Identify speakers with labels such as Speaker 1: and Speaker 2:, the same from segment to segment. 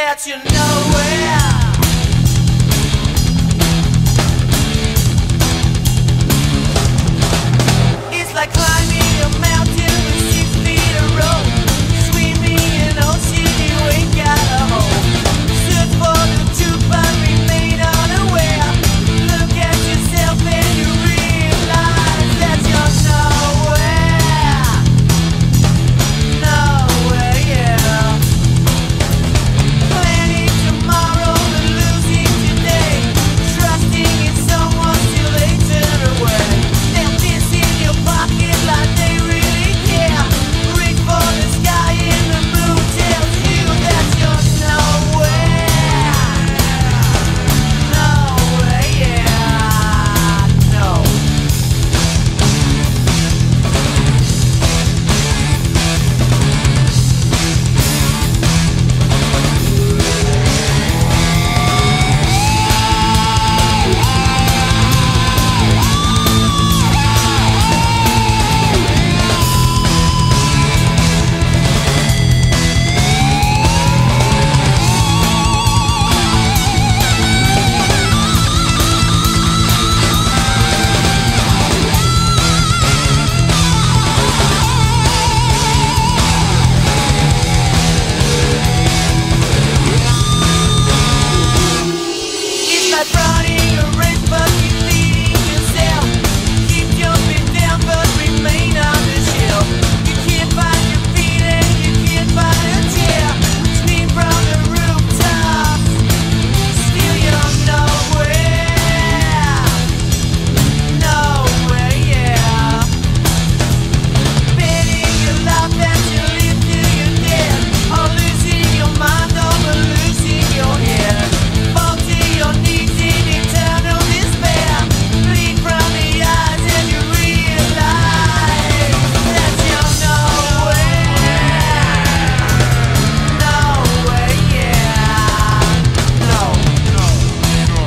Speaker 1: that you're nowhere. It's like climbing a mountain with 6 feet of rope, swimming in an ocean you ain't got a home. Search for the truth but remain unaware. Look at yourself and you realize that you're nowhere. Nowhere, yeah. Planning tomorrow but losing today, trusting in someone till they turn away. They'll piss in your pocket like they really care. Reach for the sky and the moon tells you that you're nowhere. Nowhere, yeah. No. It's like running a race but you're leading yourself. Keep jumping down but remain on the shelf. You can't find your feet and you can't find a chair. Scream from the rooftop, still you're nowhere. Nowhere, yeah. Betting your life that you live till you're dead, or losing your mind or losing your head. Fall to your knees in eternal despair. Bleed from the eyes and you realize that you're nowhere. Nowhere, yeah. No, no, no.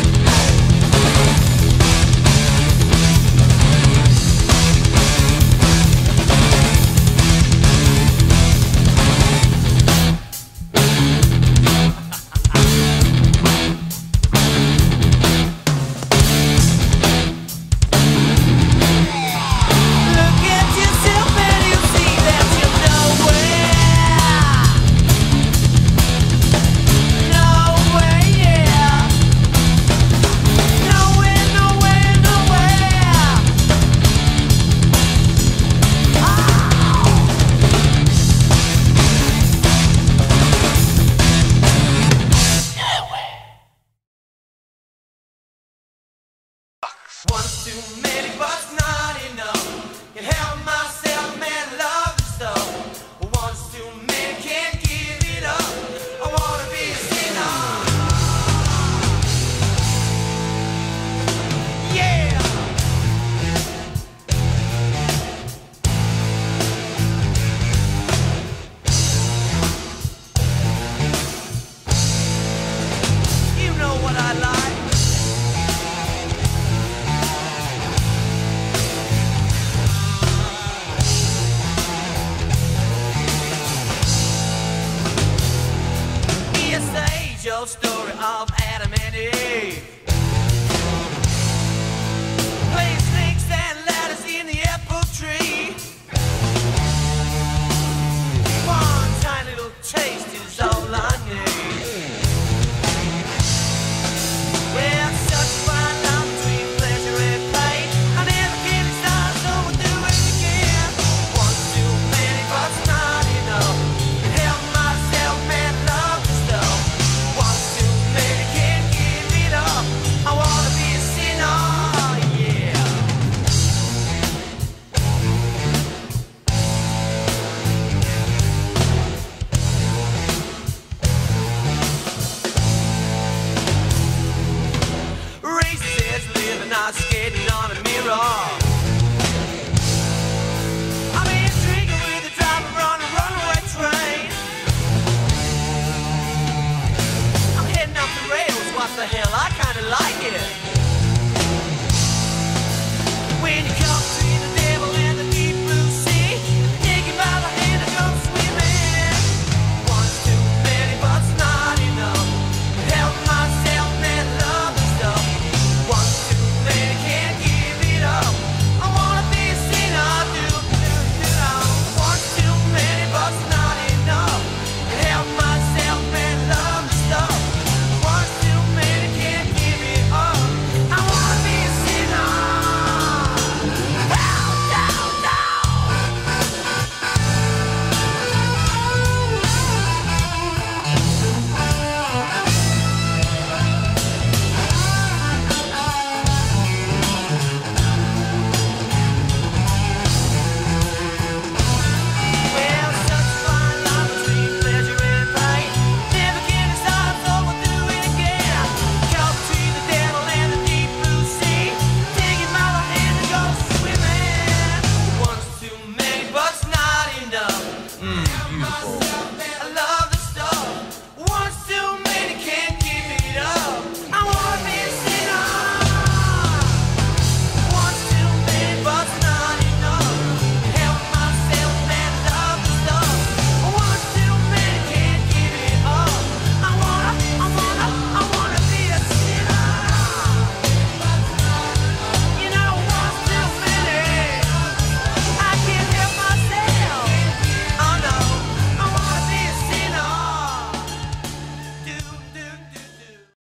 Speaker 1: Look at yourself and you see that you're nowhere. Nowhere, yeah. Nowhere, nowhere, nowhere. One's too many, but's not enough. Can help myself, man, love the stuff. One's too many, can't give it up. I wanna be a sinner. Yeah. You know what I like. It's the age-old story of Adam and Eve.